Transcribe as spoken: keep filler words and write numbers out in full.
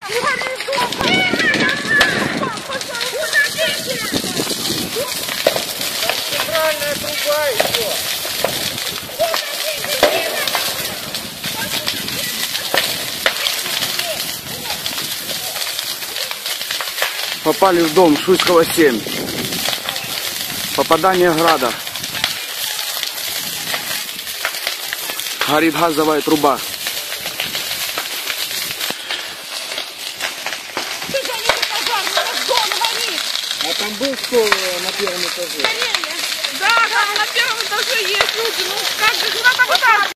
Центральная труба еще. Попали в дом Шуйского семь. Попадание града. Горит газовая труба. А там был кто на первом этаже? Да, там на первом этаже есть люди. Ну, как же, надо вот так.